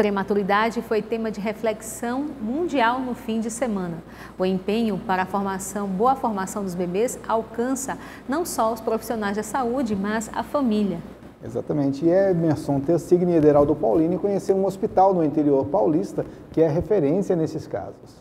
Prematuridade foi tema de reflexão mundial no fim de semana. O empenho para a boa formação dos bebês alcança não só os profissionais da saúde, mas a família. Exatamente. E Emerson Tessigni e Ederaldo Paulini conheceram um hospital no interior paulista que é referência nesses casos.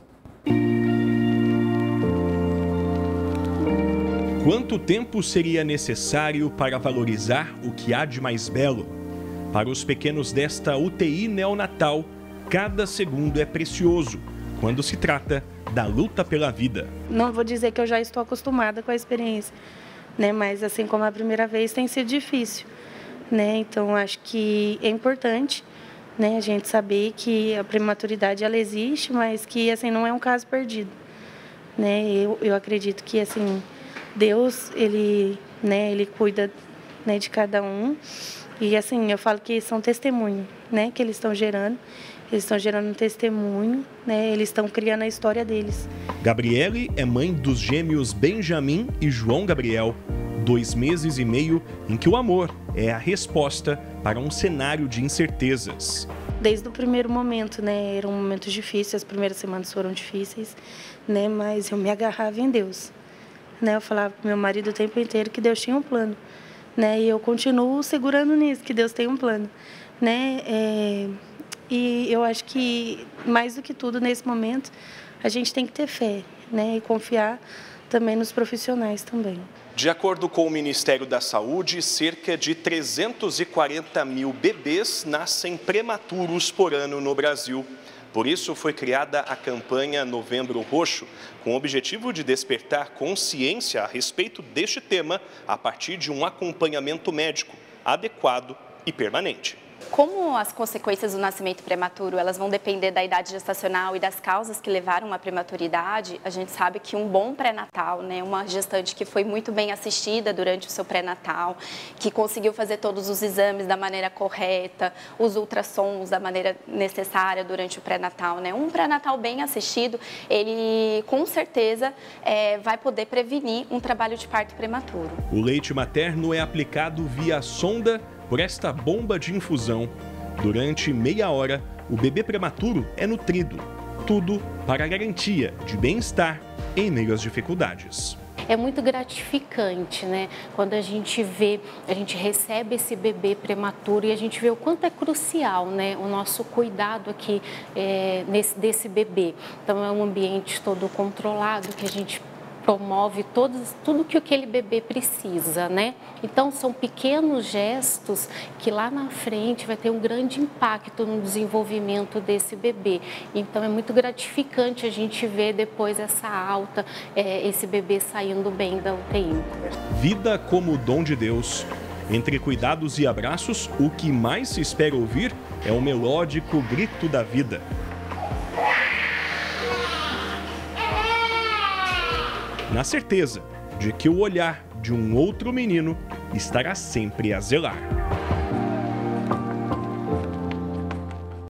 Quanto tempo seria necessário para valorizar o que há de mais belo? Para os pequenos desta UTI neonatal, cada segundo é precioso quando se trata da luta pela vida. Não vou dizer que eu já estou acostumada com a experiência, né? Mas assim como a primeira vez tem sido difícil, né? Então acho que é importante, né, a gente saber que a prematuridade ela existe, mas que assim não é um caso perdido, né? Eu acredito que assim Deus ele cuida, né, de cada um. E assim, eu falo que são testemunho, né, que eles estão gerando um testemunho, né, eles estão criando a história deles. Gabriele é mãe dos gêmeos Benjamin e João Gabriel, 2 meses e meio em que o amor é a resposta para um cenário de incertezas. Desde o primeiro momento, né, eram momentos difíceis, as primeiras semanas foram difíceis, né, mas eu me agarrava em Deus, né, eu falava pro meu marido o tempo inteiro que Deus tinha um plano. Né, e eu continuo segurando nisso, que Deus tem um plano, né? E eu acho que, mais do que tudo, nesse momento, a gente tem que ter fé, né? E confiar também nos profissionais também. De acordo com o Ministério da Saúde, cerca de 340 mil bebês nascem prematuros por ano no Brasil. Por isso, foi criada a campanha Novembro Roxo, com o objetivo de despertar consciência a respeito deste tema a partir de um acompanhamento médico adequado e permanente. Como as consequências do nascimento prematuro elas vão depender da idade gestacional e das causas que levaram à prematuridade, a gente sabe que um bom pré-natal, né, uma gestante que foi muito bem assistida durante o seu pré-natal, que conseguiu fazer todos os exames da maneira correta, os ultrassons da maneira necessária durante o pré-natal, né, um pré-natal bem assistido, ele com certeza vai poder prevenir um trabalho de parto prematuro. O leite materno é aplicado via sonda por esta bomba de infusão. Durante meia hora, o bebê prematuro é nutrido. Tudo para a garantia de bem-estar em meio às dificuldades. É muito gratificante, né? Quando a gente recebe esse bebê prematuro e a gente vê o quanto é crucial, né, o nosso cuidado aqui desse bebê. Então é um ambiente todo controlado que a gente promove tudo que aquele bebê precisa, né? Então são pequenos gestos que lá na frente vai ter um grande impacto no desenvolvimento desse bebê. Então é muito gratificante a gente ver depois essa alta, esse bebê saindo bem da UTI. Vida como dom de Deus. Entre cuidados e abraços, o que mais se espera ouvir é o melódico grito da vida. Na certeza de que o olhar de um outro menino estará sempre a zelar.